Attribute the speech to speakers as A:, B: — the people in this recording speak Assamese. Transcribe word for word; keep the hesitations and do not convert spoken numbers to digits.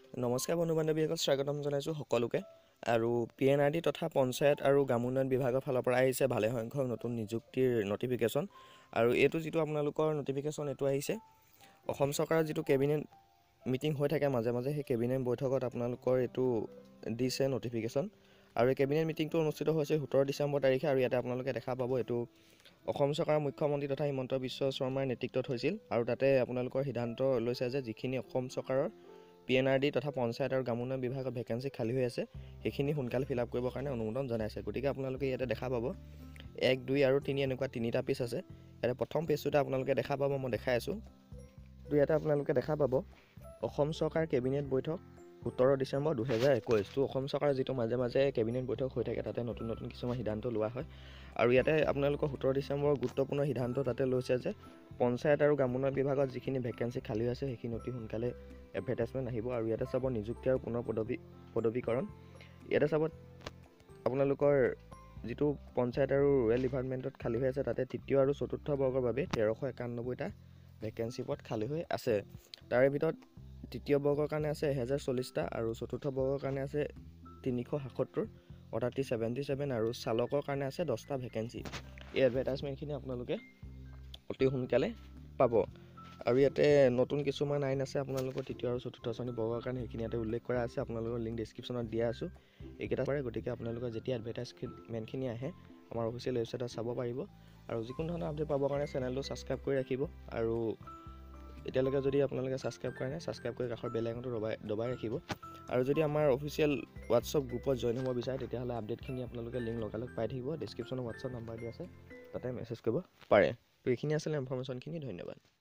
A: নমস্কাৰ বন্ধু বান্ধৱীসকল, স্বাগতম জনাইছোঁ সকলোকে। আৰু পি এন আৰ ডি তথা পঞ্চায়ত আৰু গ্ৰাম উন্নয়ন বিভাগৰ ফালৰ পৰা আহিছে ভালেসংখ্যক নতুন নিযুক্তিৰ নটিফিকেশ্যন। আৰু এইটো যিটো আপোনালোকৰ নটিফিকেশ্যন এইটো আহিছে অসম চৰকাৰৰ যিটো কেবিনেট মিটিং হৈ থাকে মাজে মাজে, সেই কেবিনেট বৈঠকত আপোনালোকৰ এইটো দিছে নটিফিকেশ্যন। আৰু এই কেবিনেট মিটিংটো অনুষ্ঠিত হৈছে সোতৰ ডিচেম্বৰ তাৰিখে। আৰু ইয়াতে আপোনালোকে দেখা পাব এইটো অসম চৰকাৰৰ মুখ্যমন্ত্ৰী তথা হিমন্ত বিশ্ব শৰ্মাৰ নেতৃত্বত হৈছিল। আৰু তাতে আপোনালোকৰ সিদ্ধান্ত লৈছে যে যিখিনি অসম চৰকাৰৰ পি এন আৰ ডি তথা পঞ্চায়ত আৰু গ্ৰাম উন্নয়ন বিভাগৰ ভেকেঞ্চি খালী হৈ আছে সেইখিনি সোনকালে ফিল আপ কৰিবৰ কাৰণে অনুমোদন জনাইছে। গতিকে আপোনালোকে ইয়াতে দেখা পাব এক দুই আৰু তিনি এনেকুৱা তিনিটা পেজ আছে। ইয়াতে প্ৰথম পেজটোতে আপোনালোকে দেখা পাব, মই দেখাই আছোঁ। তো ইয়াতে আপোনালোকে দেখা পাব অসম চৰকাৰ কেবিনেট বৈঠক সোতৰ ডিচেম্বৰ দুহেজাৰ একৈছ। তো অসম চৰকাৰৰ যিটো মাজে মাজে কেবিনেট বৈঠক হৈ থাকে তাতে নতুন নতুন কিছুমান সিদ্ধান্ত লোৱা হয়। আৰু ইয়াতে আপোনালোকৰ সোতৰ ডিচেম্বৰৰ গুৰুত্বপূৰ্ণ সিদ্ধান্ত তাতে লৈছে যে পঞ্চায়ত আৰু গ্ৰাম উন্নয়ন বিভাগত যিখিনি ভেকেঞ্চি খালী আছে সেইখিনি অতি সোনকালে এডভাৰটাইজমেণ্ট আহিব। আৰু ইয়াতে চাব নিযুক্তি আৰু পুনৰ পদবী পদবীকৰণ। ইয়াতে চাব আপোনালোকৰ যিটো পঞ্চায়ত আৰু ৰুৰেল ডিপাৰ্টমেণ্টত খালী হৈ আছে তাতে তৃতীয় আৰু চতুৰ্থ বৰ্গৰ বাবে তেৰশ একানব্বৈটা ভেকেঞ্চি পদ খালী হৈ আছে। তাৰে ভিতৰত তৃতীয় বৰ্গৰ কাৰণে আছে এহেজাৰ চল্লিছটা আৰু চতুৰ্থ বৰ্গৰ কাৰণে আছে তিনিশ সাতসত্তৰ অৰ্থাৎ ছেভেণ্টি ছেভেন আৰু চালকৰ কাৰণে আছে দহটা ভেকেঞ্চি। এই এডভাৰটাইজমেণ্টখিনি আপোনালোকে অতি সোনকালে পাব। আৰু ইয়াতে নতুন কিছুমান আইন আছে আপোনালোকৰ তৃতীয় আৰু চতুৰ্থ শ্ৰেণী বৰ্গৰ কাৰণে, সেইখিনি ইয়াতে উল্লেখ কৰা আছে। আপোনালোকৰ লিংক ডেছক্ৰিপশ্যনত দিয়া আছোঁ এইকেইটা পাৰে। গতিকে আপোনালোকৰ যেতিয়া এডভাৰটাইজমেণ্টখিনি আহে আমাৰ অফিচিয়েল ৱেবছাইটত চাব পাৰিব। আৰু যিকোনো ধৰণৰ আপডেট পাবৰ কাৰণে চেনেলটো ছাবস্ক্ৰাইব কৰি ৰাখিব। আৰু এতিয়ালৈকে যদি আপোনালোকে ছাবস্ক্ৰাইব কৰা নাই, ছাবস্ক্ৰাইব কৰি কাষৰ বেল আইকনটো দবাই দবাই ৰাখিব। আৰু যদি আমাৰ অফিচিয়েল হোৱাটছআপ গ্ৰুপত জইন হ'ব বিচাৰে তেতিয়াহ'লে আপডেটখিনি আপোনালোকে লিংক লগালগ পাই থাকিব। ডেছক্ৰিপশ্যনত হোৱাটছআপ নাম্বাৰ দিয়া আছে, তাতে মেছেজ কৰিব পাৰে। তো এইখিনি আছিলে ইনফৰ্মেশ্যনখিনি। ধন্যবাদ।